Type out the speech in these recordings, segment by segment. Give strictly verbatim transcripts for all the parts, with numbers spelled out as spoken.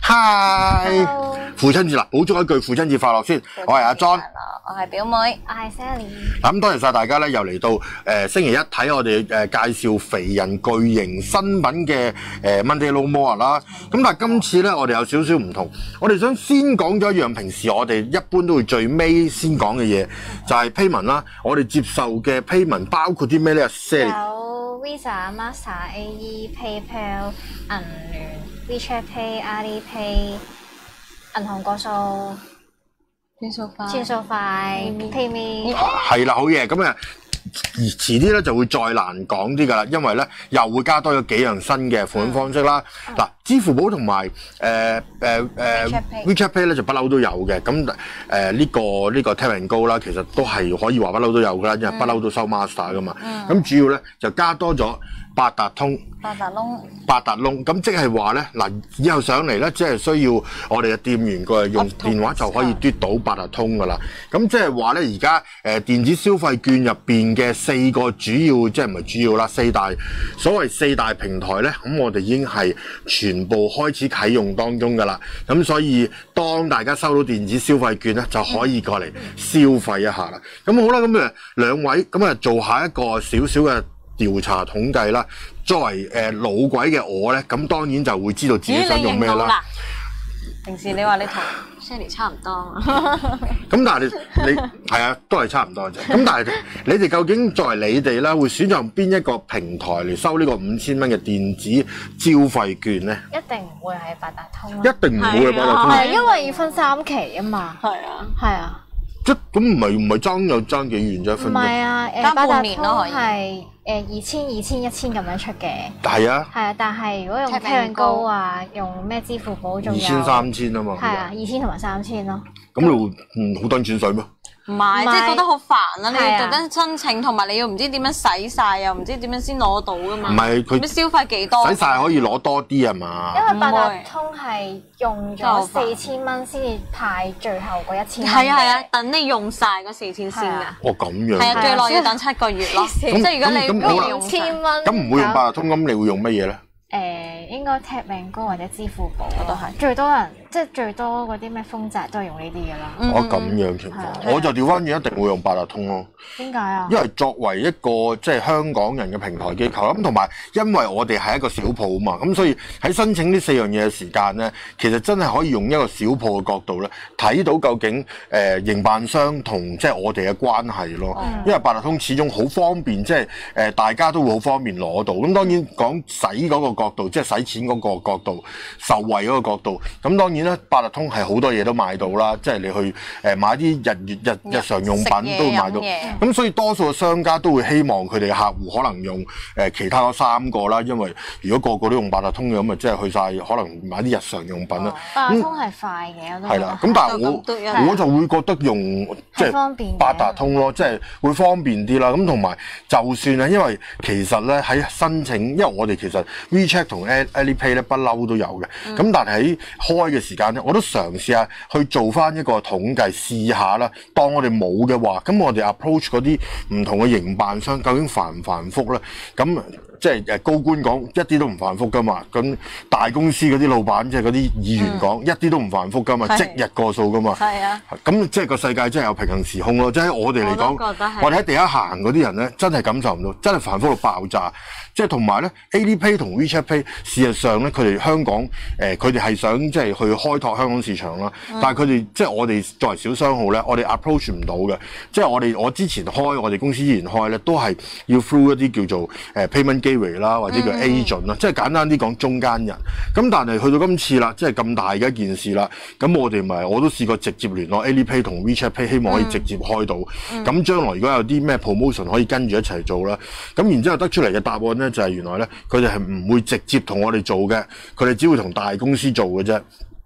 嗨，父親節啦，補足一句父親節快樂先。我係阿 John， 我係表妹，我係 Sally。 咁多謝晒大家咧，又嚟到誒、呃、星期一睇我哋誒、呃、介紹肥人巨型新品嘅誒、呃、Monday Lawnmower 啦。咁但係今次咧，我哋有少少唔同，我哋想先講咗一樣平時我哋一般都會最尾先講嘅嘢，就係 payment 啦。我哋接受嘅 payment 包括啲咩咧 ？Sally 有 Visa、Master、A E、PayPal、銀聯、WeChat Pay、Alipay、銀行個數、 轉數快、 轉數快、PayMe。 係啦，好嘢。咁啊，而遲啲咧就會再難講啲噶啦，因為咧又會加多咗幾樣新嘅付款方式啦。嗱、嗯，支付寶同埋誒誒誒 WeChat Pay 咧就不嬲都有嘅。咁誒呢個呢、呢個 Tap and Go 啦，其實都係可以話不嬲都有噶啦，因為不嬲都收 Master 噶嘛。咁、嗯、主要咧就加多咗八達通。 八達窿， 八達窿，咁即係話咧，嗱，以後上嚟咧，即係需要我哋嘅店員過嚟用電話就可以嘟到八達通噶啦。咁即係話咧，而家誒電子消費券入邊嘅四個主要，即係唔係主要啦，四大所謂四大平台咧，咁我哋已經係全部開始啟用當中噶啦。咁所以當大家收到電子消費券咧，就可以過嚟消費一下啦。咁好啦，咁誒兩位咁啊做下一個少少嘅調查統計啦。作為誒、呃、老鬼嘅我咧，咁當然就會知道自己想用咩啦。 平時你話你同 Sally 差唔多啊。 咁但係你你係啊，都係差唔多啫。咁但係你哋究竟作為你哋啦，會選擇邊一個平台嚟收呢個五千蚊嘅電子消費券咧？ 一定唔會係八達通啦。 一定唔會係八達通。 係因為要分三期啊嘛。 係啊， 係啊。 即咁唔係唔係爭有爭幾遠啫？分唔係啊，誒加八達半年咯可以通係誒二千、二千、一千咁樣出嘅。 係啊。 係啊，但係如果用 Tap Tap and and Go 啊，用咩支付寶仲有二千三千啊嘛。 係啊，二千同埋三千咯。 咁你會嗯好等轉水咩？ 唔係，即係覺得好煩啊！你係啊要特登申請，同埋你要唔知點樣使晒，又唔知點樣先攞到噶嘛？ 唔係佢咩消費幾多？ 使晒可以攞多啲啊嘛。 因為八達通係用咗四千蚊先至派最後嗰一千蚊。 係啊係啊，等你用晒嗰四千先㗎。 哦咁樣。 係啊，最耐要等七個月咯。即係如果你咁好啦用千蚊， 咁唔會用八達通，咁你會用乜嘢咧？ 誒應該 Tap and Go 或者支付寶都係最多人，即係最多嗰啲咩豐澤都係用呢啲嘅啦。 我咁樣情況，我就調翻轉，一定會用八達通咯。 點解啊？ 因為作為一個即係香港人嘅平台機構，咁同埋因為我哋係一個小鋪啊嘛，咁所以喺申請呢四樣嘢嘅時間咧，其實真係可以用一個小鋪嘅角度咧，睇到究竟誒、呃、營辦商同即係我哋嘅關係咯。嗯、因為八達通始終好方便，即係誒、呃、大家都會好方便攞到。咁當然講使嗰個角度，即係使錢嗰個角度、受惠嗰個角度，咁當然啦，八達通係好多嘢都買到啦，即係你去誒買啲日月日日常用品都會買到。咁所以多數嘅商家都會希望佢哋嘅客戶可能用誒其他嗰三個啦，因為如果個個都用八達通嘅咁啊，即係去晒可能買啲日常用品啦。 八達通係快嘅，我都係啦。咁但係我我就會覺得用即係八達通咯，即係會方便啲啦。咁同埋就算啊，因為其實咧喺申請，因為我哋其實 WeChat 同 Alipay 咧不嬲都有嘅。咁、嗯、但係喺開嘅時間咧，我都嘗試下去做翻一個統計試下啦。當我哋冇嘅話，咁我哋 approach 嗰啲唔同嘅營辦商究竟繁唔繁複咧？咁即係誒高官講一啲都唔繁複噶嘛，咁大公司嗰啲老闆即係嗰啲議員講、嗯、一啲都唔繁複噶嘛，即日過數噶嘛。係啊，咁即係個世界真係有平衡時空咯。即係我哋嚟講，我哋喺地下行嗰啲人咧，真係感受唔到，真係繁複到爆炸。即係同埋咧 ，Alipay 同 WeChat Pay 事實上咧，佢哋香港誒，佢哋係想即係去開拓香港市場啦。嗯、但係佢哋即係我哋作為小商號咧，我哋 approach 唔到嘅。即係我哋我之前開我哋公司之前開咧，都係要 through 一啲叫做誒 payment gateway 啦，或者叫 agent 啦、嗯，即係簡單啲講中間人。咁但係去到今次啦，即係咁大嘅一件事啦，咁我哋咪我都試過直接聯絡 Alipay 同 WeChat Pay， 希望可以直接開到。咁、嗯、將來如果有啲咩 promotion 可以跟住一齊做啦，咁然之後得出嚟嘅答案咧。就係原來咧，佢哋係唔會直接同我哋做嘅，佢哋只會同大公司做嘅啫。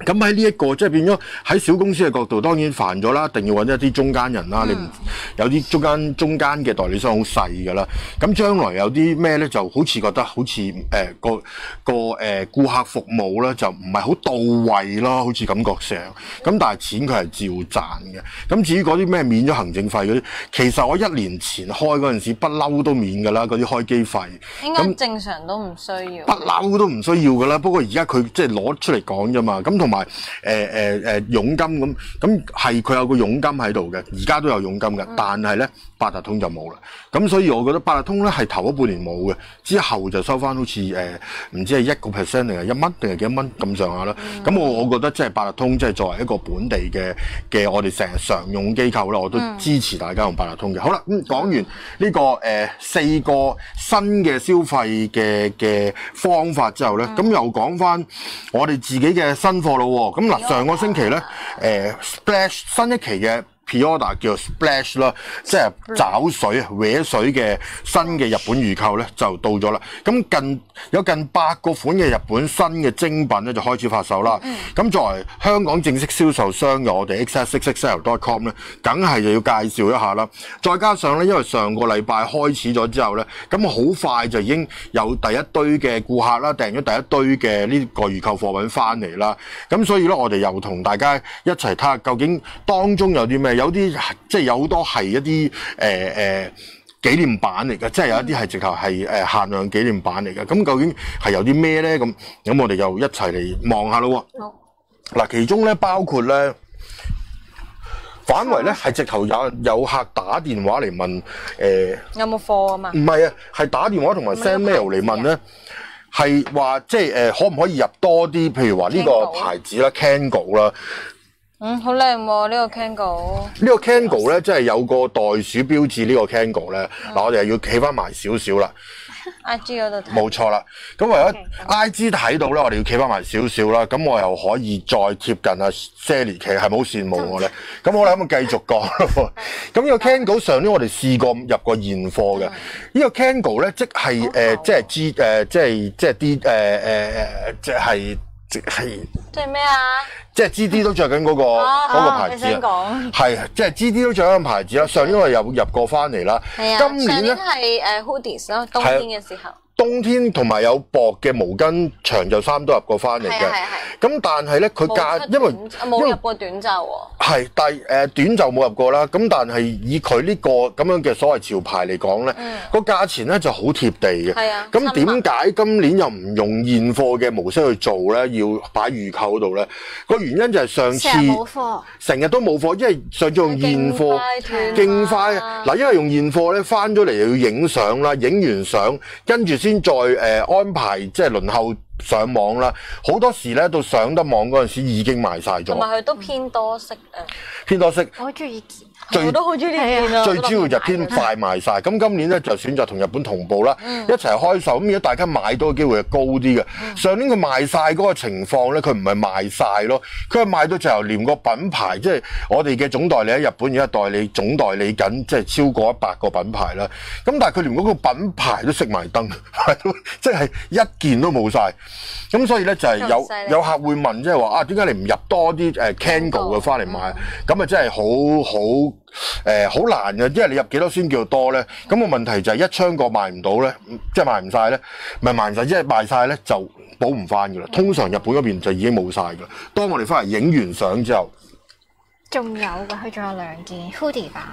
咁喺呢一個即係變咗喺小公司嘅角度，當然煩咗啦，一定要揾一啲中間人啦。嗯、你唔有啲中間中間嘅代理商好細㗎啦。咁將來有啲咩咧，就好似覺得好似誒、呃、個個誒顧客服務咧，就唔係好到位咯，好似感覺上。咁但係錢佢係照賺嘅。咁至於嗰啲咩免咗行政費嗰啲，其實我一年前開嗰陣時不嬲都免㗎啦，嗰啲開機費。 應該正常都唔需要。 不嬲都唔需要㗎啦，不過而家佢即係攞出嚟講啫嘛。咁同埋誒誒誒佣金咁，咁係佢有個佣金喺度嘅，而家都有佣金嘅，嗯、但係咧八達通就冇啦。咁所以我覺得八達通咧係頭嗰半年冇嘅，之後就收翻好似誒唔知係一個 percent 定係一蚊定係幾多蚊咁上下啦。咁、嗯、我我覺得即係八達通即係作為一個本地嘅嘅我哋成日常用機構啦，我都支持大家用八達通嘅。好啦，咁、嗯、講完呢、這個誒、呃、四個新嘅消費嘅嘅方法之後咧，咁、嗯、又講翻我哋自己嘅新貨咯。咁嗱，上個星期咧，誒、呃、Splash 新一期嘅 Pre-order 叫做 Splash 啦，即係找水、搲水嘅新嘅日本預購咧就到咗啦。咁近有近百個款嘅日本新嘅精品咧就開始發售啦。咁、嗯、作為香港正式銷售商嘅我哋 X S X X L dot com 咧，梗係就要介紹一下啦。再加上咧，因為上個禮拜開始咗之後咧，咁好快就已經有第一堆嘅顧客啦訂咗第一堆嘅呢個預購貨品翻嚟啦。咁所以咧，我哋又同大家一齊睇下究竟當中有啲咩？有啲即係有好多係一啲誒誒紀念版嚟嘅，即係有一啲係直頭係誒限量紀念版嚟嘅。咁究竟係有啲咩咧？咁咁我哋又一齊嚟望下咯。好嗱，其中咧包括咧，反為咧係直頭有有客打電話嚟問誒，呃、 有冇貨啊嘛？ 唔係啊，係打電話同埋 send mail 嚟問咧，係話即係誒、呃、可唔可以入多啲？譬如話呢個牌子啦 Kangol 啦。 嗯，好靚喎！呢個 Kangol，呢個 Kangol 咧，即係有個袋鼠標誌呢個 Kangol 咧。嗱、嗯，我哋又要企翻埋少少啦。 I G 嗰度睇。冇錯啦。咁為咗 I G 睇到咧，我哋要企翻埋少少啦。咁我又可以再貼近阿 Sally 企，係咪好羨慕我咧？咁我哋可唔可以繼續講咯？咁呢個 Kangol 上年我哋試過入過現貨嘅。嗯、呢個 Kangol 咧，即係誒、呃，即係 G 誒，即係即係啲誒誒，即係即係。 即係咩啊？ 即係 G D 都着緊嗰個嗰、啊、個牌子啊，係即係 G D 都着緊個牌子啦。上年我哋又入過翻嚟啦， 啊、今年咧係誒 hoodies 咯，冬天嘅時候。 冬天同埋有薄嘅毛巾長袖衫都入過翻嚟嘅，咁但係咧佢價因為冇入過短袖喎， 係但係誒短袖冇入過啦，咁但係以佢呢個咁樣嘅所謂潮牌嚟講咧，個價錢咧就好貼地嘅。係啊，咁點解今年又唔用現貨嘅模式去做咧？要擺預購嗰度咧？個原因就係上次成日冇貨，成日都冇貨，因為上次用現貨勁快嗱，因為用現貨咧翻咗嚟又要影相啦，影完相跟住先再誒、呃、安排即係輪候上網啦，好多時咧到上得網嗰陣時已經賣晒咗。同埋佢都偏多色啊， 偏多色。 我好中意， 我都好中意呢件啊。 最主要就偏快賣晒。咁今年咧就選擇同日本同步啦，嗯、一齊開售。咁如果大家買到嘅機會係高啲嘅。嗯、上年佢賣晒嗰個情況咧，佢唔係賣晒咯，佢係賣到就連個品牌，即係我哋嘅總代理喺日本而家代理總代理緊，即係超過一百個品牌啦。咁但係佢連嗰個品牌都熄埋燈，即係一件都冇晒。咁所以咧就係有有客會問，即係話啊，點解你唔入多啲誒 Kangol 嘅翻嚟買？咁啊、嗯、真係好好誒好難嘅，因為你入幾多先叫多咧？咁、個問題就係一槍過賣唔到咧，即係賣唔晒咧，咪賣唔晒，即係賣晒咧就補唔翻噶啦。通常日本嗰邊就已經冇晒噶啦。當我哋翻嚟影完相之後， 仲有㗎，佢仲有兩件 hoodie 版。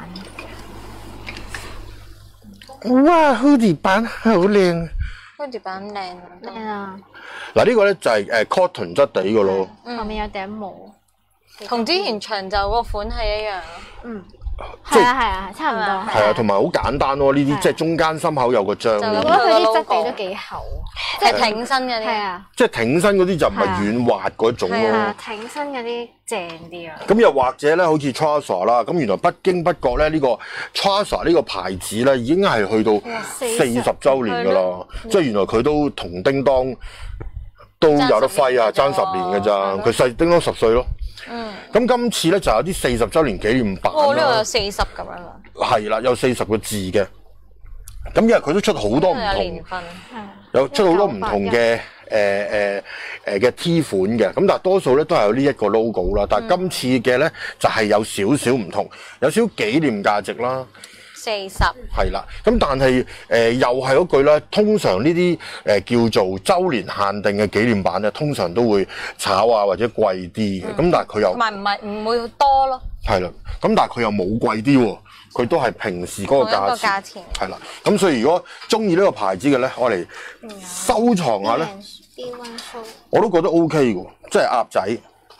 哇 hoodie 版好靚。 hoodie 版靚靚啊！ 嗱呢個咧就係誒 cotton 質地嘅咯， 後面有頂帽， 同之前長袖個款係一樣。嗯， 係啊係啊，差唔多。 係啊，同埋好簡單咯，呢啲即係中間心口有個章。 我覺得佢啲質地都幾厚， 即係挺身嗰啲。係啊， 即係挺身嗰啲就唔係軟滑嗰種咯。係啊， 挺身嗰啲正啲啊。 咁又或者咧，好似 Trouser 啦，咁原來不經不覺咧，呢個 Trouser 呢個牌子咧已經係去到四十週年㗎啦。即係原來佢都同叮當都有得揮啊，爭十年㗎咋，佢細叮當十歲咯。嗯，咁今次咧就有啲四十週年紀念版啦。 哦，呢度有四十咁樣啦。 係啦，有四十個字嘅。 咁因為佢都出好多唔同， 有年份， 有出好多唔同嘅誒誒誒嘅 T 款嘅，咁但係多數咧都係有呢一個 logo 啦。但係今次嘅咧就係有少少唔同，有少少紀念價值啦。 四十係啦，咁但係誒、呃、又係嗰句啦，通常呢啲誒叫做週年限定嘅紀念版咧，通常都會炒啊或者貴啲嘅，咁、嗯、但係佢又同埋唔係唔會多咯。 係啦，咁但係佢又冇貴啲喎，佢都係平時嗰個價錢。 價錢係啦，咁所以如果中意呢個牌子嘅咧，我嚟收藏下咧，我都覺得 O K 嘅，即係鴨仔。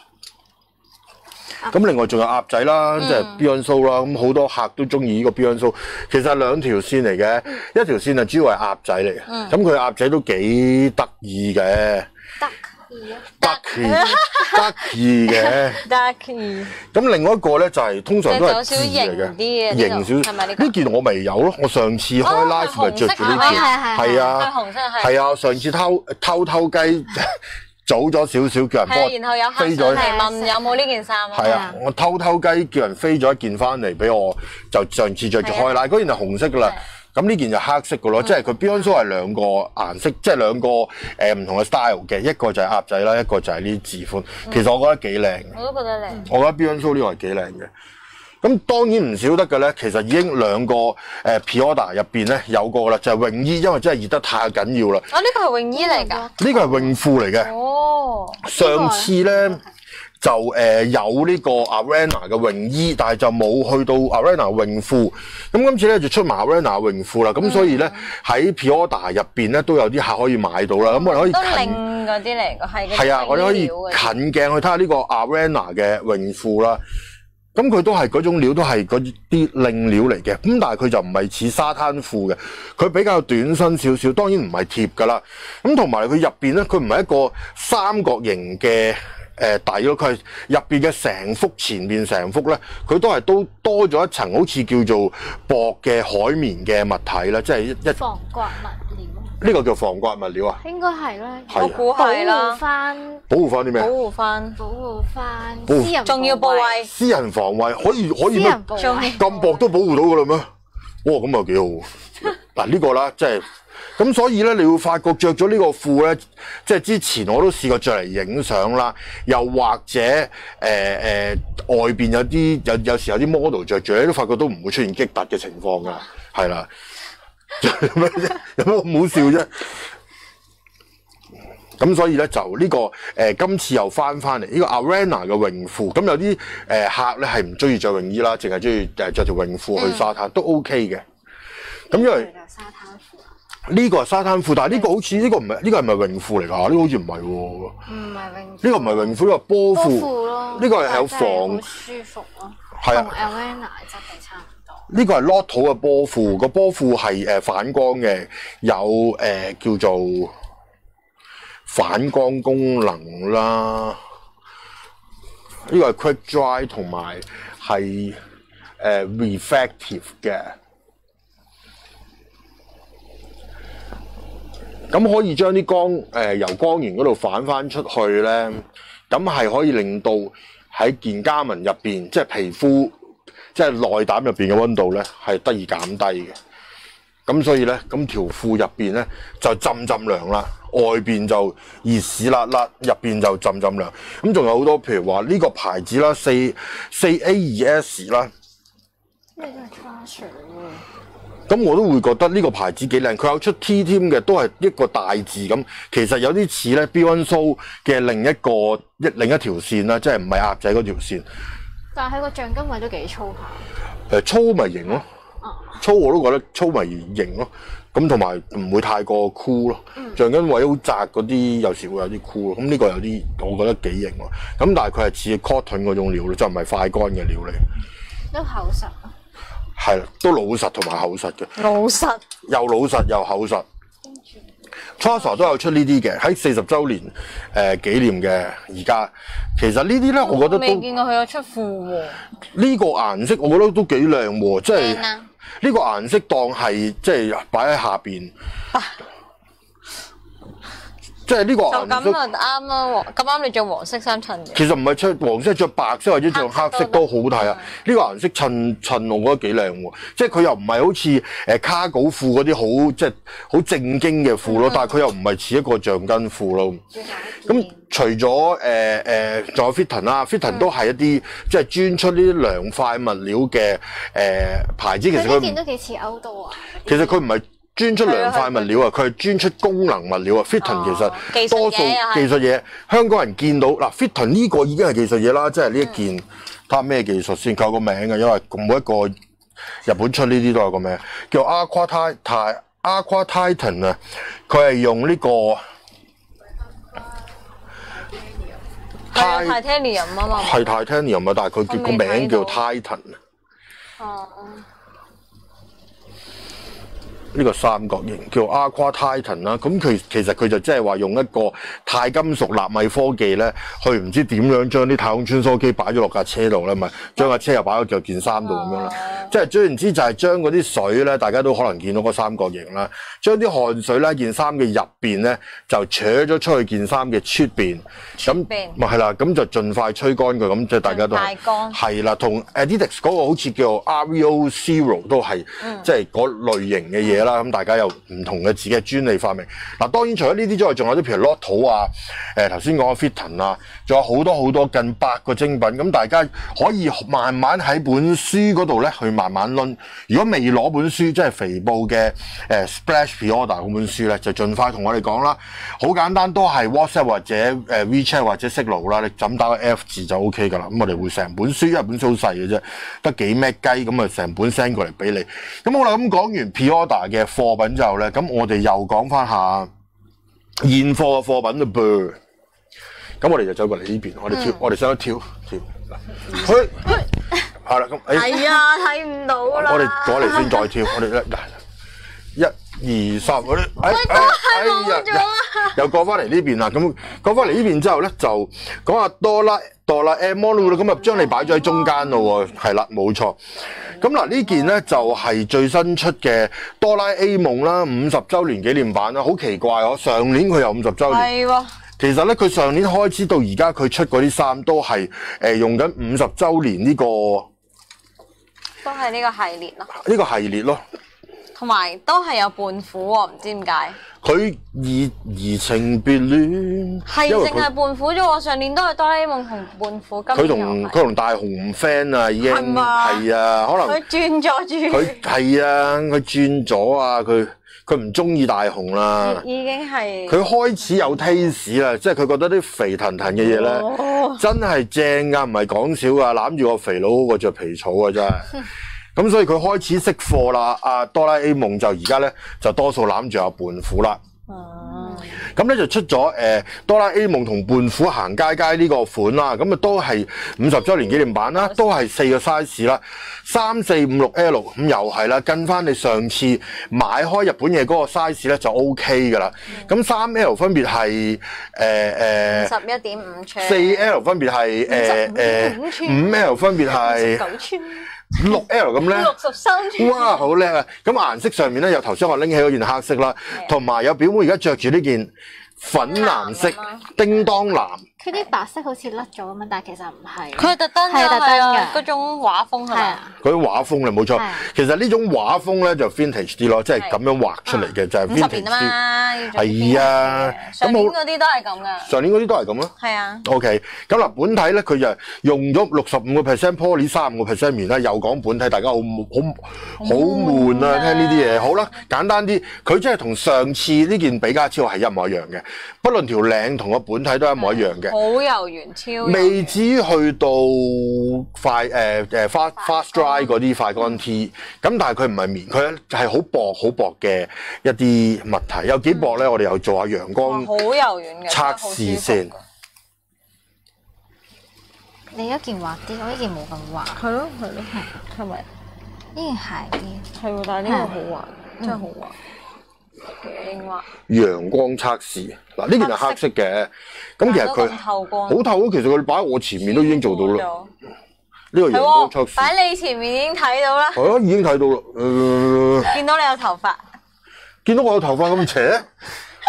咁另外仲有鴨仔啦，即係 Beyond 啦，咁好多客都中意呢個 Beyond。其實係兩條線嚟嘅，嗯、一條線係主要係鴨仔嚟嘅，咁佢鴨仔都幾得意嘅。 得意啊！ 得意得意嘅。 得意。 咁另外一個咧就係通常都係字嚟嘅，型少。呢件我未有咯，我上次開 live 咪着住呢件，係啊， 紅色係啊，上次偷偷偷雞。早咗少少叫人幫我然後有飛咗嚟問有冇呢件衫啊？ 係啊，我偷偷雞叫人飛咗一件翻嚟俾我，就上次着住開拉，嗰件係紅色噶啦。咁呢件就黑色噶咯，即係佢 Beyond Show 係兩個顏色，即係兩個誒唔同嘅 style 嘅，一個就係鴨仔啦，一個就係呢啲字款。其實我覺得幾靚。 我都覺得靚。 我覺得 Beyond Show 呢個係幾靚嘅。咁當然唔少得嘅咧，其實已經兩個誒 P-Order 入邊咧有個啦，就係泳衣，因為真係熱得太緊要啦。 啊，呢個係泳衣嚟㗎？ 呢個係泳褲嚟嘅。 哦。 上次咧就誒有呢個 Arena 嘅泳衣，但係就冇去到 Arena 泳褲。咁今次咧就出埋 Arena 泳褲啦。咁所以咧喺 P-Order 入邊咧都有啲客可以買到啦。咁我哋可以近都靚嗰啲嚟㗎，係。 係啊，我哋可以近鏡去睇下呢個 Arena 嘅泳褲啦。咁佢都係嗰種料，都係嗰啲靚料嚟嘅。咁但係佢就唔係似沙灘褲嘅，佢比較短身少少，當然唔係貼噶啦。咁同埋佢入邊咧，佢唔係一個三角形嘅誒底咯，佢係入邊嘅成幅前面成幅咧，佢都係都多咗一層好似叫做薄嘅海綿嘅物體啦，即係一一防刮物料。 呢個叫防刮物料啊？ 應該係啦， 我估係啦。 保護翻， 保護翻啲咩？ 保護翻， 保護翻私人重要部位。 私人防衛可以可以咩？咁薄都保護到噶啦咩？哇，咁又幾好。嗱呢個啦，即係咁，所以咧你會發覺着咗呢個褲咧，即係之前我都試過着嚟影相啦，又或者誒誒、呃呃、外邊有啲有有時有啲 model 着住咧，都發覺都唔會出現激突嘅情況噶，係啦。有咩啫？有乜咁好笑啫？咁所以咧就呢、這個誒、呃、今次又翻翻嚟呢個 Arena 嘅泳褲，咁有啲誒、呃、客咧係唔中意着泳衣啦，淨係中意誒着條泳褲去沙灘、嗯、都 OK 嘅。咁因為沙灘褲呢個係沙灘褲，但係呢個好似呢、這個唔係呢個係咪泳褲嚟㗎？呢、這個好似唔係喎。 唔係泳。呢個唔係泳褲，呢個波褲。波褲咯。呢個係有防。 好舒服咯。係啊。同 Arena 質地差唔多。 呢個係 Lotto 嘅波褲，個波褲係誒反光嘅，有誒、呃、叫做反光功能啦。呢、這個係 Quick Dry 同埋係誒 reflective 嘅。咁可以將啲光誒、呃、由光源嗰度反翻出去咧，咁係可以令到喺件家紋入邊，即係皮膚。即係內膽入邊嘅溫度咧，係得以減低嘅。咁所以咧，咁條褲入邊咧就浸浸涼啦，外邊就熱屎辣辣，入邊就浸浸涼。咁仲有好多，譬如話呢個牌子啦，四四 A 二 S 啦， 咩都係花水喎。 咁我都會覺得呢個牌子幾靚，佢有出 T 添嘅，都係一個大字咁。其實有啲似咧 Beyond Show 嘅另一個一另一條線啦，即係唔係鴨仔嗰條線。 但係佢個橡筋位都幾粗下。 誒粗咪型咯，粗我都覺得粗咪型咯。咁同埋唔會太過酷咯。橡筋位好窄嗰啲，有時會有啲酷咯。咁呢個有啲我覺得幾型喎。咁但係佢係似 cotton 嗰種料咯，就唔係快乾嘅料嚟。 都厚實啊。係啦，都老實同埋厚實嘅。 老實。 又老實又厚實。Chasa 都有出呢啲嘅，喺四十週年誒、呃、紀念嘅而家，其實呢啲咧，我覺得都未見過佢有出褲喎。 呢個顏色我覺得都幾靚喎，即係呢個顏色當係即係擺喺下邊， 即係呢個顏色。 就咁啊啱啦，咁啱你着黃色衫襯嘅。 其實唔係着黃色，着白色或者着黑色都好睇啊！呢個顏色襯襯我覺得幾靚喎，即係佢又唔係好似誒卡稿褲嗰啲好即係好正經嘅褲咯，嗯、但係佢又唔係似一個橡筋褲咯。咁除咗誒誒，仲有 Fitton 啦 ，Fitton 都係一啲即係專出呢啲涼快物料嘅誒、呃、牌子。其實佢呢件都幾似歐多啊。 其實佢唔係專出涼快物料啊，佢係專出功能物料啊。Fitton 其實多數技術嘢，香港人見到嗱 Fitton 呢個已經係技術嘢啦，即係呢一件睇下咩技術先，佢有個名嘅，因為每一個日本出呢啲都有個名，叫 Aqua Titan Aqua Titan 啊，佢係用呢個。 係 Titanium 啊嘛， 係 Titanium 啊，但係佢叫個名叫 Titan 啊。哦。呢個三角形叫 Aqua Titan 啦，咁佢其實佢就即係話用一個鈦金屬納米科技咧，去唔知點樣將啲太空穿梭機擺咗落架車度咧，咪將架車又擺咗著件衫度咁樣啦。即係總言之就係將嗰啲水咧，大家都可能見到個三角形啦，將啲汗水咧件衫嘅入邊咧就扯咗出去件衫嘅出邊，咁咪係啦，咁就盡快吹乾佢，咁即係大家都係係啦，同 Adidas 嗰個好似叫 R V O Zero 都係即係嗰類型嘅嘢。啦，咁大家有唔同嘅自己嘅專利發明。嗱，當然除咗呢啲之外，仲有啲譬如 Lotto 啊，誒頭先講嘅 Fitton 啊，仲有好多好多近百個精品。咁大家可以慢慢喺本書嗰度咧去慢慢攆。如果未攞本書，即係肥布嘅誒 Splash Pre-order 嗰本書咧，就盡快同我哋講啦。好簡單，都係 WhatsApp 或者誒 WeChat 或者 Signal 啦，你就咁打個 F 字就 OK 㗎啦。咁我哋會成本書，因為本書好細嘅啫，得幾咩雞咁啊，成本 send 過嚟俾你。咁好啦，咁講完 Pre-order 嘅貨品之後咧，咁我哋又講翻下現貨嘅貨品嘞噃。咁我哋就走過嚟呢邊，我哋跳，嗯、我哋想跳跳嗱，去係啦，咁係啊，睇唔到啦。 我哋過嚟先再跳，我哋咧一二三，我哋哎哎呀， 又過翻嚟呢邊啦。咁過翻嚟呢邊之後咧，就講下多啦多啦 A Mon 啦，咁啊將你擺咗喺中間咯喎，係啦，冇錯。咁嗱呢件咧就係、是、最新出嘅哆啦 A 夢啦，五十週年紀念版啦，好奇怪哦！上年佢有五十週年，係喎。其實咧佢上年開始到而家佢出嗰啲衫都係誒、呃、用緊五十週年呢、這個， 都係呢個系列咯。 呢個系列咯。同埋都係有胖虎喎，唔知點解。佢移移情別戀係淨係胖虎啫喎，上年都係哆啦 A 夢同胖虎，今佢同佢同大雄唔 friend 啊，已經係啊，可能佢轉咗轉， 佢係啊，佢轉咗啊，佢佢唔中意大雄啦， 已經係佢開始有 taste 啦，即係佢覺得啲肥騰騰嘅嘢咧，哦、真係正㗎，唔係講笑㗎，攬住個肥佬好過著皮草啊，真係。咁所以佢開始識貨啦，阿哆啦 A 夢就而家咧就多數攬住阿胖虎啦。哦，咁咧就出咗誒、呃、哆啦 A 夢同胖虎行街街呢個款啦，咁啊都係五十週年紀念版啦，都係四個 size 啦，三四五六 L， 咁又係啦，跟翻你上次買開日本嘢嗰個 size 咧就 OK 噶啦。咁三 L 分別係誒誒十一點五寸， 四 L 分別係誒誒五 L 分別係九寸。六 L 咁咧， 六十三寸， 哇，好靚啊！咁顏色上面咧，有頭先我拎起嗰件黑色啦，同埋有表妹而家着住呢件粉藍色叮當藍。 佢啲白色好似甩咗咁樣，但係其實唔係。 佢係特登㗎，係啊，嗰種畫風係咪？ 嗰種畫風咧冇錯。其實呢種畫風咧就 vintage 啲咯，即係咁樣畫出嚟嘅就係 vintage 啲。係啊， 上年嗰啲都係咁㗎。 上年嗰啲都係咁咯。 係啊。 OK，咁嗱本體咧佢就用咗六十五個 percent poly，三五個 percent 棉啦，又講本體，大家好好好悶啊！聽呢啲嘢，好啦，簡單啲，佢真係同上次呢件比加超係一模一樣嘅，不論條領同個本體都一模一樣嘅。 好柔軟，超柔軟未至於去到快誒誒 fast fast dry 嗰啲快乾 T，咁但係佢唔係棉，佢係好薄好薄嘅一啲物體，有幾薄咧？嗯、我哋又做下陽光好柔軟嘅測試先。 你一件滑啲，我呢件冇咁滑。 係咯係咯，係咪？ 呢件鞋啲係喎，但係呢個好滑，真係好滑。 陽光測試嗱，呢件係黑色嘅，咁其實佢好透咯。其實佢擺喺我前面都已經做到啦。呢個陽光測試擺你前面已經睇到啦。 係啊，已經睇到啦。誒， 見到你有頭髮， 見到我有頭髮咁斜，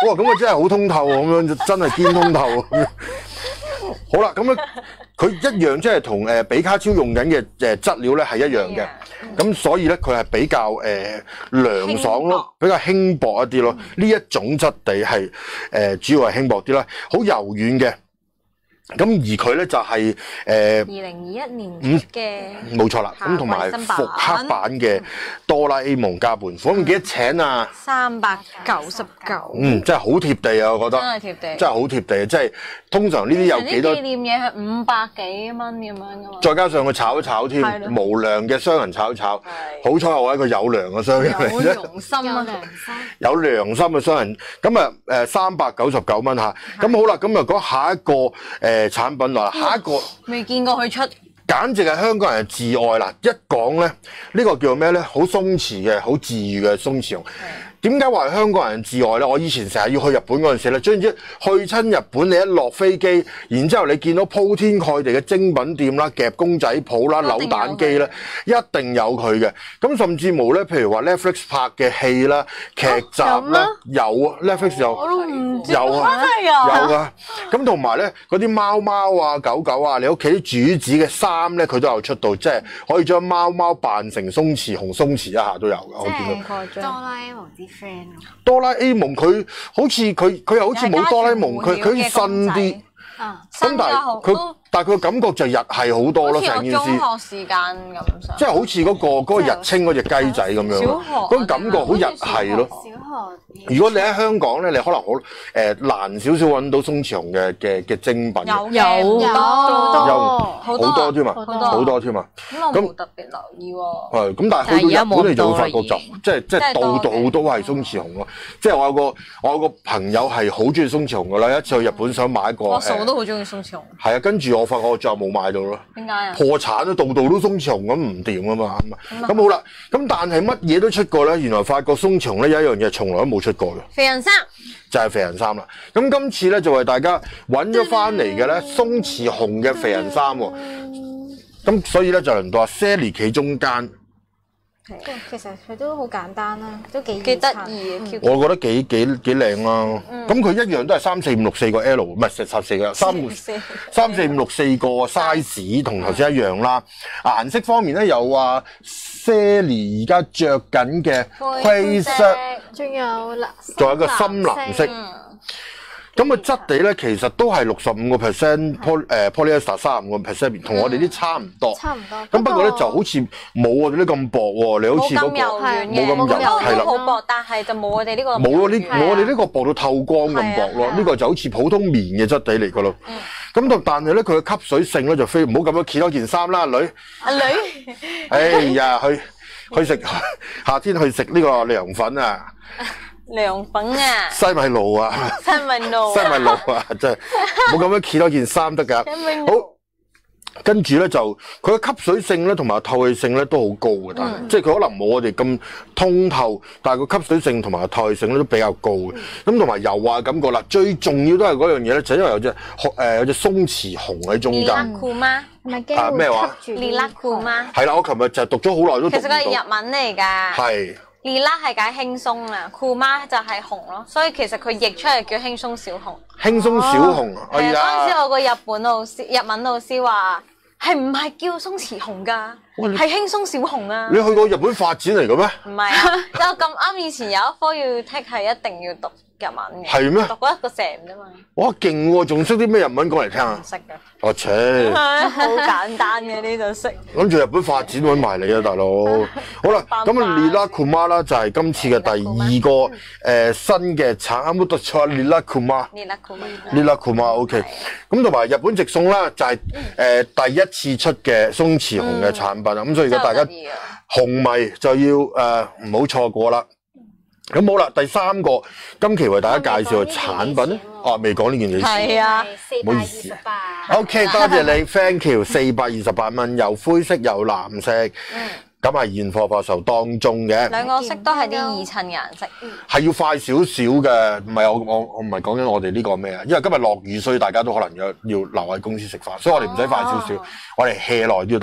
哇！咁啊真係好通透喎，咁樣真係堅通透咁樣。好啦，咁咧佢一樣即係同誒比卡超用緊嘅誒質料咧係一樣嘅，咁所以咧佢係比較誒涼爽咯，比較輕薄一啲咯。呢一種質地係誒主要係輕薄啲啦，好柔軟嘅。咁而佢咧就係誒二零二一年出嘅， 冇錯啦。咁同埋復刻版嘅哆啦 A 夢加伴款，咁幾多錢啊？ 三百九十九。 嗯，真係好貼地啊！我覺得真係貼地， 真係好貼地。即係通常呢啲有幾多？ 啲紀念嘢係五百幾蚊咁樣噶嘛。 再加上佢炒一炒添，無良嘅商人炒一炒。好彩我係一個有良嘅商人嚟啫。 有良心啊！ 有良心嘅商人。咁啊誒三百九十九蚊嚇。咁好啦，咁啊講下一個誒。誒產品啦，下一個未見過佢出， 簡直係香港人嘅至愛啦！一講咧，呢、呢個叫做咩咧？好鬆弛嘅，好治愈嘅鬆弛熊。點解話係香港人至愛咧？我以前成日要去日本嗰陣時咧，總之去親日本，你一落飛機，然之後你見到鋪天蓋地嘅精品店啦、夾公仔鋪啦、扭蛋機啦，一定有佢嘅。咁甚至無咧，譬如話 Netflix 拍嘅戲啦、劇集啦，有啊 Netflix 有， 我都唔知有啊，有啊。咁同埋咧，嗰啲貓貓啊、狗狗啊，你屋企啲主子嘅衫咧，佢都有出到，即係可以將貓貓扮成鬆弛熊、鬆弛一下都有嘅。我見到。 哆啦 A 夢啲 friend 哆啦 A 夢佢好似佢佢又好似冇哆啦 A 夢，佢佢新啲。咁但係佢但係佢個感覺就日係好多咯，成件事。 中學時間咁上。 即係好似嗰個嗰個日清嗰隻雞仔咁樣。 小學。 嗰種感覺好日係咯。 小學。 如果你喺香港咧，你可能好誒難少少揾到鬆弛熊嘅嘅嘅精品。 有有有好多添嘛，好多添嘛。 咁我冇特別留意喎。 係咁，但係去到日本你就會發覺就即係即係度度都係鬆弛熊咯。即係我有個我有個朋友係好中意鬆弛熊噶啦，一次去日本想買一個。 我嫂都好中意鬆弛熊。 係啊，跟住我發覺我最後冇買到咯。 點解啊？ 破產都度度都鬆弛熊咁唔掂啊嘛。咁好啦，咁但係乜嘢都出過咧，原來發覺鬆弛熊咧有一樣嘢從來都冇出過嘅。 肥人衫就係肥人衫啦。咁今次咧就為大家揾咗翻嚟嘅咧鬆弛熊嘅肥人衫喎。咁所以咧就輪到阿 Sally 企中間。 其實佢都好簡單啦，都幾幾得意嘅。 我覺得幾幾幾靚啦。咁佢一樣都係三四五六四個 L， 唔係十十四個三三四五六四個 size， 同頭先一樣啦。顏色方面咧有啊 Sally 而家着緊嘅灰色， 仲有藍， 仲有一個深藍色。咁個質地咧，其實都係六十五個 percent poly 誒 polyester 三十五個 percent， 同我哋啲差唔多。 差唔多。 咁不過咧就好似冇我哋啲咁薄喎，你好似嗰個冇咁柔，係啦。 好薄，但係就冇我哋呢個。 冇啊！呢我哋呢個薄到透光咁薄咯，呢個就好似普通棉嘅質地嚟噶咯。咁就但係咧，佢嘅吸水性咧就非唔好咁樣揭多件衫啦，女。 阿女。 哎呀，去去食夏天去食呢個涼粉啊！ 涼粉啊！ 西米露啊！ 西米露， 西米露啊！真係冇咁樣揭多件衫得㗎。好，跟住咧就佢嘅吸水性咧同埋透氣性咧都好高嘅，但係、嗯、即係佢可能冇我哋咁通透，但係個吸水性同埋透氣性咧都比較高嘅。咁同埋柔滑感覺啦，最重要都係嗰樣嘢咧，就係、因為有隻誒、呃、有隻鬆弛熊喺中間。 利拉庫嗎？ 啊咩話？ 利拉庫嗎？ 係啦，我琴日就讀咗好耐都讀唔到。 其實佢係日文嚟㗎。 係。 利拉係解輕鬆啦，庫媽就係熊咯，所以其實佢譯出嚟叫輕鬆小熊。 輕鬆小熊， 係啊！嗰陣時我個日本老師、日文老師話係唔係叫鬆弛熊㗎？係輕鬆小熊啊！ 你去過日本發展嚟嘅咩？ 唔係啊，就咁啱以前有一科要剔係一定要讀日文嘅。 係咩？ 讀過一個 sem 啫嘛。 哇，勁喎！仲識啲咩日文講嚟聽啊？ 唔識㗎。 我切！ 好簡單嘅呢就識。 諗住日本發展揾埋你啊，大佬！好啦，咁啊，利拉庫瑪啦就係今次嘅第二個誒新嘅產品，冇讀錯，利拉庫瑪。 利拉庫瑪。 利拉庫瑪 OK。咁同埋日本直送啦，就係誒第一次出嘅鬆弛熊嘅產品啊！咁所以如果大家熊迷就要誒唔好錯過啦。咁好啦，第三個今期為大家介紹嘅產品咧，啊未講呢件嘢。 係啊， 唔好意思。OK， 多謝你 ，thank you， 四百二十八蚊，有灰色有藍色，咁係現貨發售當中嘅。 兩個色都係啲二襯顏色。 係要快少少嘅，唔係我我我唔係講緊我哋呢個咩啊，因為今日落雨，所以大家都可能要要留喺公司食飯，所以我哋唔使快少少，我哋 hea 耐啲都得。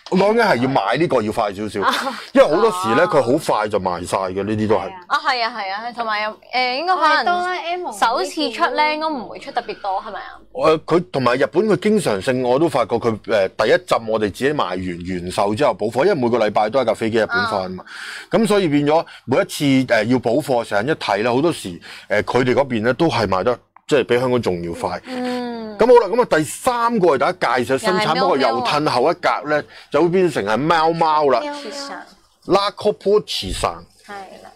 我講緊係要買呢個要快少少，因為好多時咧佢好快就賣晒嘅，呢啲都係。 啊，係啊，係啊，同埋有誒應該可能首次出咧，應該唔會出特別多，係咪啊？ 誒，佢同埋日本佢經常性，我都發覺佢誒第一陣我哋自己賣完完售之後補貨，因為每個禮拜都係架飛機日本翻嘛，咁、啊、所以變咗每一次誒要補貨成日一睇咧，好多時誒佢哋嗰邊咧都係賣得即係比香港仲要快。嗯。咁好啦，咁啊第三個係大家介紹新產，不過又褪後一格咧，就會變成係貓貓啦。拉科波茨神。係啦。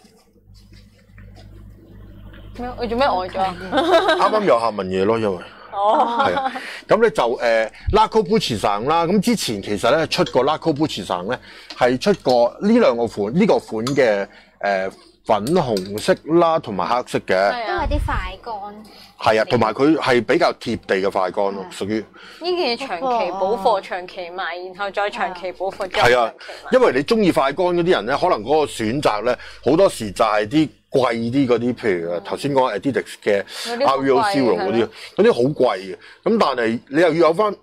咩？你做咩呆咗？啱啱有客問嘢咯，因為。哦。係啊。咁咧就誒拉科波茨神啦。咁之前其實咧出過拉科波茨神咧，係出過呢兩個款，呢、呢個款嘅誒、呃、粉紅色啦，同埋黑色嘅。係啊。都係啲快乾。 係啊，同埋佢係比較貼地嘅快乾咯，屬於呢件長期補貨、長期賣，然後再長期補貨。 係啊，因為你中意快乾嗰啲人咧，可能嗰個選擇咧，好多時就係啲貴啲嗰啲，譬如頭先講 Adidas 嘅 Aero Zero 嗰啲，嗰啲好貴嘅。咁但係你又要有翻，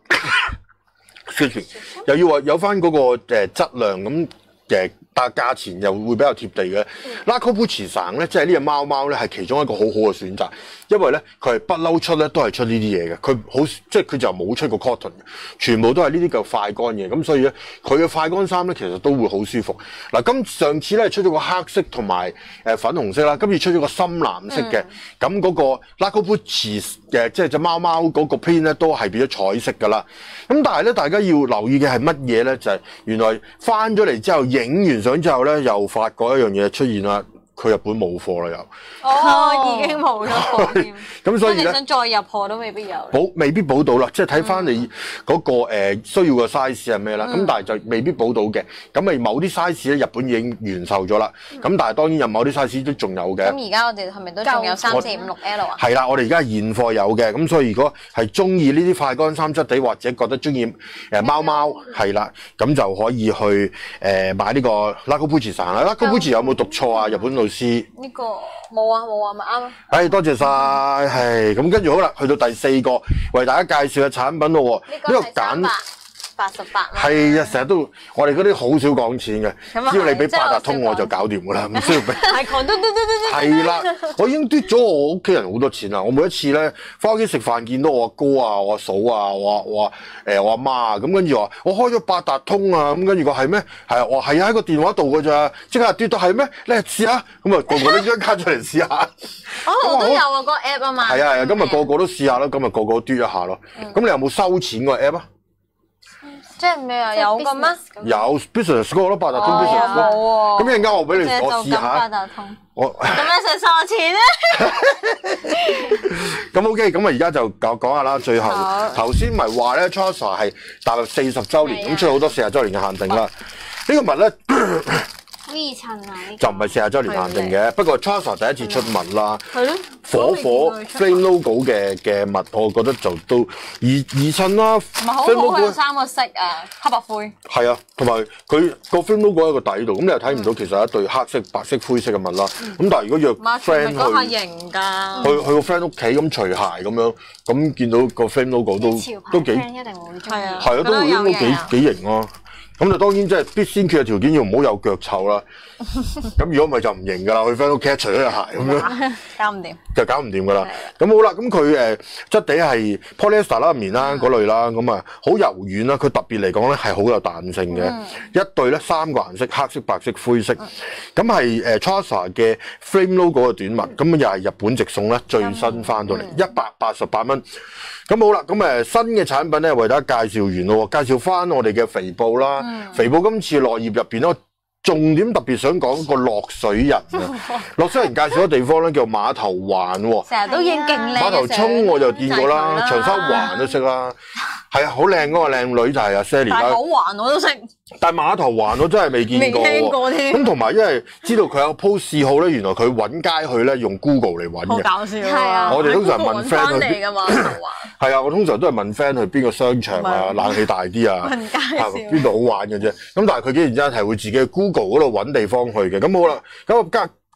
又要話有翻嗰個誒質量咁嘅。但係價錢又會比較貼地嘅。拉科布茨省咧，即係呢隻貓貓咧，係其中一個好好嘅選擇，因為咧佢係不嬲出咧都係出呢啲嘢嘅，佢好即係佢就冇出過 cotton 嘅，全部都係呢啲嘅快乾嘢，咁所以咧佢嘅快乾衫咧其實都會好舒服。嗱，咁上次咧出咗個黑色同埋誒粉紅色啦，今次出咗個深藍色嘅，咁嗰、嗯、個拉科布茨嘅即係隻貓貓嗰個 print 咧都係變咗彩色㗎啦。咁但係咧大家要留意嘅係乜嘢咧？就係、是、原來翻咗嚟之後影完相之後咧，又發覺一樣嘢出現啦。佢日本冇貨啦又， 哦，已經冇咗貨添。 咁所以咧， 你想再入貨都未必有。 補未必補到啦，即係睇翻你嗰、那個、嗯呃、需要嘅 size 係咩啦。咁、嗯、但係就未必補到嘅。咁咪某啲 size 咧，日本已經完售咗啦。咁、嗯、但係當然有某啲 size 都仲有嘅。 咁而家我哋係咪都仲有三四五六 L 啊？係啦，我哋而家現貨有嘅。咁所以如果係中意呢啲快乾衫質地，或者覺得中意誒貓貓係啦，咁就可以去誒、呃、買呢個 Lacoste 衫啦。Lacoste 有冇讀錯啊？日本老師呢、這個冇啊冇啊，咪啱啊！ 係多謝晒，係咁跟住好啦，去到第四個為大家介紹嘅產品咯。呢、這個揀八十八， 係啊，成日都我哋嗰啲好少講錢嘅，只要你俾八達通我就搞掂噶啦，唔需要俾。 係狂嘟嘟嘟嘟嘟。 係啦，我已經嘟咗我屋企人好多錢啦。我每一次咧翻屋企食飯，見到我阿哥啊、我阿嫂啊、我我誒我阿媽啊，咁跟住話我開咗八達通啊，咁跟住話係咩？係啊，我係喺個電話度噶咋，即刻嘟到係咩？你試下，咁啊個個拎張卡出嚟試下。 哦，我都有啊，個 app 啊嘛。 係啊係啊，今日個個都試下咯，今日個個都嘟一下咯。咁你有冇收錢個 app 啊？ 即係咩啊？有嘅咩？ 有 business 嗰個咯，八達通 business 咯。冇喎。咁一陣間我俾你我試下。 八達通。 我咁樣成收我錢咧？ 咁 OK，咁啊而家就講講下啦。最後頭先咪話咧 Chaucer 係踏入四十週年，咁出好多四十週年嘅限定啦。呢個襪咧。 可以襯啊！ 就唔係四十週年限定嘅，不過 Chaucer 第一次出襪啦， 係咯， 火火 Flame Logo 嘅嘅襪，我覺得就都易易襯啦。 唔係好好，佢有三個色啊，黑白灰。係啊，同埋佢個 Flame Logo 喺個底度，咁你又睇唔到其實一對黑色、白色、灰色嘅襪啦。咁但係如果約 friend 去， 嗰下型㗎。去去個 friend 屋企咁除鞋咁樣，咁見到個 Flame Logo 都都幾係啊， 係啊，都應該幾幾型咯。咁就當然即係必先決嘅條件要唔好有腳臭啦。咁如果唔係就唔型噶啦，去翻屋企除咗隻鞋咁樣， 搞唔掂就搞唔掂噶啦。咁好啦，咁佢誒質地係 polyester 啦、棉啦嗰類啦，咁啊好柔軟啦。佢特別嚟講咧係好有彈性嘅、嗯。一對咧三個顏色，黑色、白色、灰色。咁係誒 Chaucer 嘅 Flame Logo 嘅短襪，咁又係日本直送咧，最新翻到嚟一百八十八蚊。咁好啦，咁誒新嘅產品咧為大家介紹完咯，介紹翻我哋嘅肥布啦。嗯、肥布今次落葉入邊咧，重點特別想講個落水人啊！落水人介紹嘅地方咧叫馬頭環喎， 成日都影勁靚。 馬頭涌我就見過啦，長沙環都識啦，係啊，好靚嗰個靚女就係阿 Sally 啦。大頭環我都識，但係馬頭環我真係未見過。未聽過添。咁同埋因為知道佢有 post 嗜好咧，原來佢揾街去咧用 Google 嚟揾嘅。好搞笑係啊！我哋通常問 friend 去邊。係啊，我通常都係問 friend 去邊個商場啊，冷氣大啲啊，邊度好玩嘅啫。咁但係佢竟然真係會自己去 Google 嗰度揾地方去嘅。咁好啦，咁加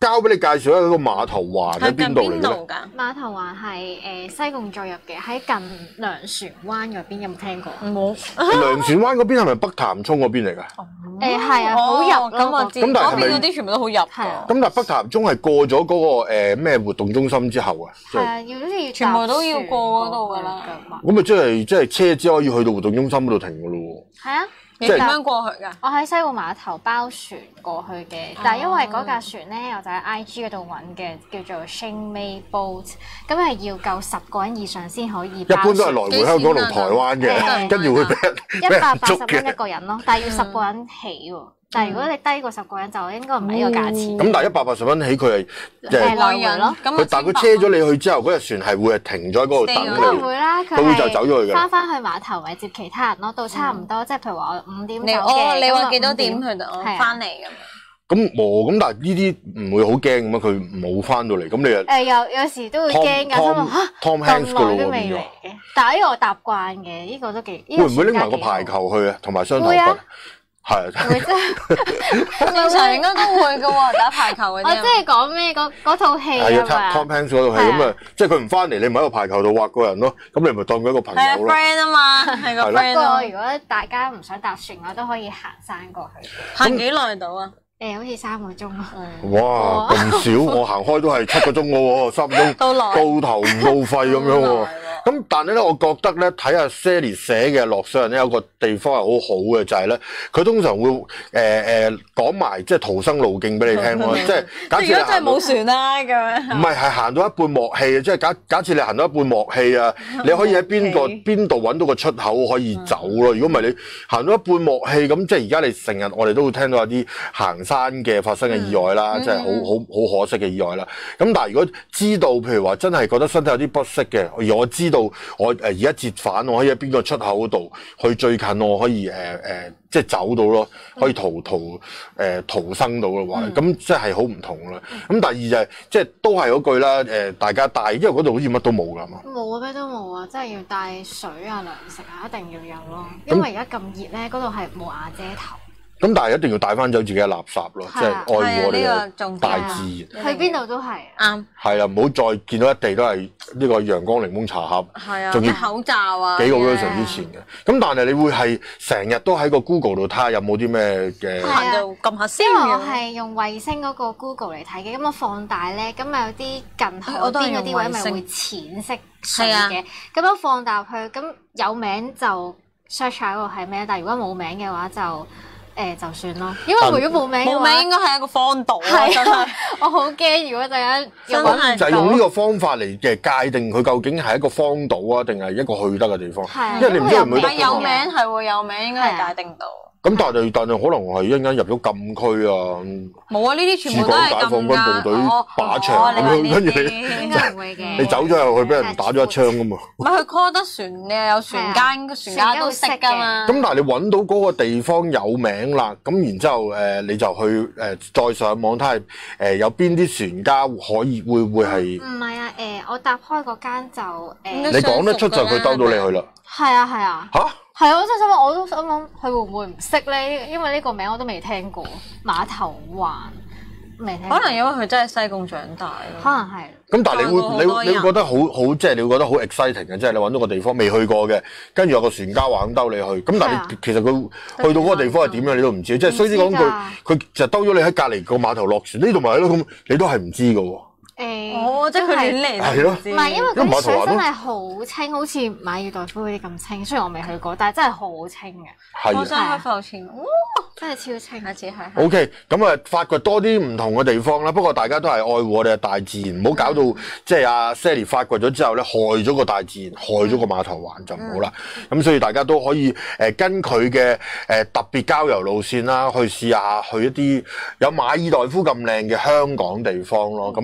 交俾你介紹一下嗰個碼頭環喺邊度嚟嘅？ 碼頭環係誒西貢再入嘅，喺近糧船灣嗰邊，有冇聽過？ 冇。 糧船灣嗰邊係咪北潭涌嗰邊嚟㗎？ 誒係啊，好入咁我知。咁嗰邊嗰啲全部都好入。係啊。 咁但係北潭涌係過咗嗰個誒咩活動中心之後啊？ 係啊，要好似全部都要過嗰度㗎啦。 咁咪即係即係車只可以去到活動中心嗰度停㗎咯喎。 係啊。 你點樣過去㗎？ 我喺西澳碼頭包船過去嘅，但係因為嗰架船咧，我就喺 I G 嗰度揾嘅，叫做 Shing Mei Boat， 咁係要夠十個人以上先可以包船。 一般都係來回香港同台灣嘅，跟住會俾人一百八十蚊一個人咯，但係要十個人起喎。但係如果你低過十個人，就應該唔係呢個價錢。 咁但係一百八十蚊起，佢係誒來回咯。 佢但係佢車咗你去之後，嗰隻船係會係停咗喺嗰度等你。 佢唔會啦，佢會就走咗去嘅。 翻返去碼頭咪接其他人咯，到差唔多，即係譬如話我五點走嘅， 哦，你話幾多點去到？翻嚟咁。 咁冇咁，但係呢啲唔會好驚咁啊！佢冇翻到嚟，咁你又誒有有時都會驚㗎，心諗嚇咁耐都未嚟嘅。但係呢個我習慣嘅，呢個都幾。 會唔會拎埋個排球去啊？同埋雙頭棍。係啊， 會真正常應該都會嘅喎，打排球嗰啲。 我即係講咩？嗰嗰套戲啊嘛。 Tom Hanks 嗰套戲咁啊，即係佢唔翻嚟，你咪喺個排球度畫個人咯。咁你咪當佢一個朋友咯。 係 friend 啊嘛，係個 friend 咯。 不過如果大家唔想搭船嘅話，都可以行山過去。 行幾耐到啊？ 誒，好似三個鐘啊！ 哇，咁少，我行開都係七個鐘嘅喎，三個鐘到頭唔到肺咁樣喎。咁但係咧，我覺得咧睇下 Sally 寫嘅落水人咧有個地方係好好嘅，就係咧佢通常會誒誒講埋即係逃生路徑俾你聽咯，即係假設你真係冇船啦咁樣。 唔係係行到一半幕戲啊！即係假假設你行到一半幕戲啊，你可以喺邊個邊度揾到個出口可以走咯。如果唔係你行到一半幕戲咁，即係而家你成日我哋都會聽到有啲行山嘅發生嘅意外啦，即係好好好可惜嘅意外啦。咁但係如果知道譬如話真係覺得身體有啲不適嘅，而我知到我誒而家折返，我可以喺邊個出口嗰度去最近，我可以誒誒、呃呃、即係走到咯，可以逃逃誒、呃、逃生到嘅話，咁、嗯、即係好唔同啦。咁第二就係、是、即係都係嗰句啦，誒、呃、大家帶，因為嗰度好似乜都冇㗎嘛。 冇咩都冇啊！真係要帶水啊、糧食啊，一定要有咯。因為而家咁熱咧，嗰度係冇瓦遮頭。咁但係一定要帶翻走自己嘅垃圾咯，即係愛護我哋嘅大自然。 去邊度都係啱。 係啦，唔好再見到一地都係呢個陽光檸檬茶盒。 係啊， 仲要口罩啊， 幾個 version 之前嘅。咁但係你會係成日都喺個 Google 度睇下有冇啲咩嘅？ 係啊， 撳下先。 因為我係用衛星嗰個 Google 嚟睇嘅，咁我放大咧，咁咪有啲近海邊嗰啲位咪會淺色水嘅，咁我放大去，咁有名就 search 下嗰個係咩，但係如果冇名嘅話就。誒就算咯，因為如果冇名嘅話， 冇名應該係一個荒島啊！真係， 我好驚，如果陣間真係就係用呢個方法嚟嘅界定佢究竟係一個荒島啊，定係一個去得嘅地方？ 係， 因為你唔知佢唔去得。 但有名係會有名，應該係界定到。 咁但係但係可能係一陣間入咗禁區啊！ 冇啊！呢啲全部都係禁㗎。解放軍部隊靶場咁樣，跟住你應該唔會嘅。 你走咗入去，俾人打咗一槍㗎嘛？ 唔係佢 call 得船，你又有船間，船家都識㗎嘛？ 咁但係你揾到嗰個地方有名啦，咁然之後誒你就去誒再上網睇下誒有邊啲船家可以會會係？ 唔係啊誒，我搭開嗰間就誒。 你講得出就佢兜到你去啦。係啊係啊。嚇？係啊，我真係想問，我都想問佢會唔會唔識咧？因為呢個名我都未聽過，碼頭環未聽過。 可能因為佢真係西貢長大咯。 可能係。 咁但係你會你你會覺得好好即係你會覺得好 exciting 嘅，即係你揾到個地方未去過嘅，跟住有個船家話咁兜你去。咁但係你其實佢去到嗰個地方係點樣你都唔知，即係衰啲講句，佢就兜咗你喺隔離個碼頭落船，呢度咪係咯，咁你都係唔知㗎喎。 誒， 哦，即係佢亂嚟， 係咯， 唔係因為嗰啲水真係好清，好似馬爾代夫嗰啲咁清。雖然我未去過，但係真係好清嘅。 我想去浮潛，哇， 真係超清， 下次係。 O K， 咁啊，發掘多啲唔同嘅地方啦。不過大家都係愛護我哋嘅大自然，唔好搞到即係阿 Sally 發掘咗之後咧，害咗個大自然，害咗個碼頭環就唔好啦。咁所以大家都可以誒跟佢嘅誒特別郊遊路線啦，去試下去一啲有馬爾代夫咁靚嘅香港地方咯。咁咁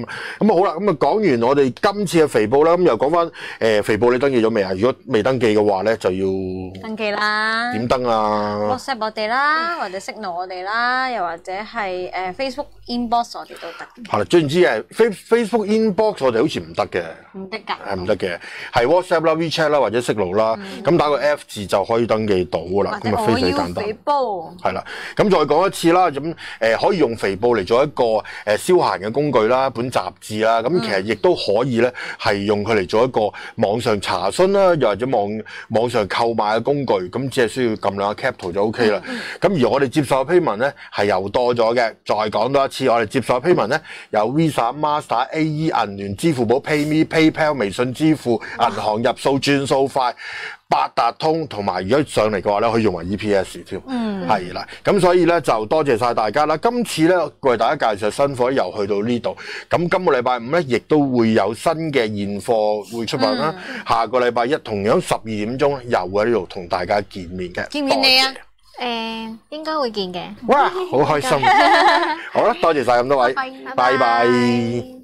咁啊好啦，咁啊講完我哋今次嘅肥報啦，咁又講翻誒肥報你登記咗未啊？如果未登記嘅話咧，就要登記啦。 點登啊 ？WhatsApp 我哋啦，或者 Signal 我哋啦，又或者係誒 Facebook Inbox 我哋都得。 係啦，總言之誒，Facebook Inbox 我哋好似唔得嘅。 唔得㗎。 係唔得嘅，係 WhatsApp 啦、WeChat 啦或者 Signal 啦，咁打個 F 字就可以登記到㗎啦。咁啊非常簡單。 我要肥報。 係啦，咁再講一次啦，咁誒可以用肥報嚟做一個誒消閒嘅工具啦，本雜誌啦，咁其實亦都可以咧係用佢嚟做一個網上查詢啦，又或者網網上購買嘅工具，咁只係需要撳兩個 cap 圖就 OK 啦。咁、嗯、而我哋接受嘅 payment 咧係又多咗嘅，再講多一次，我哋接受嘅 payment 咧有 Visa、Master、A E、銀聯、支付寶、PayMe、PayPal、微信支付、銀行入數、轉數快。八達通同埋如果上嚟嘅話咧，可以用埋 E P S 添，嗯，係啦，咁所以咧就多謝晒大家啦。今次咧為大家介紹新貨又去到呢度，咁今個禮拜五咧亦都會有新嘅現貨會出版啦。嗯、下個禮拜一同樣十二點鐘又會喺呢度同大家見面嘅。 見唔見你啊？ 誒、呃，應該會見嘅。 哇，好開心！好啦，多謝晒咁多位，拜拜。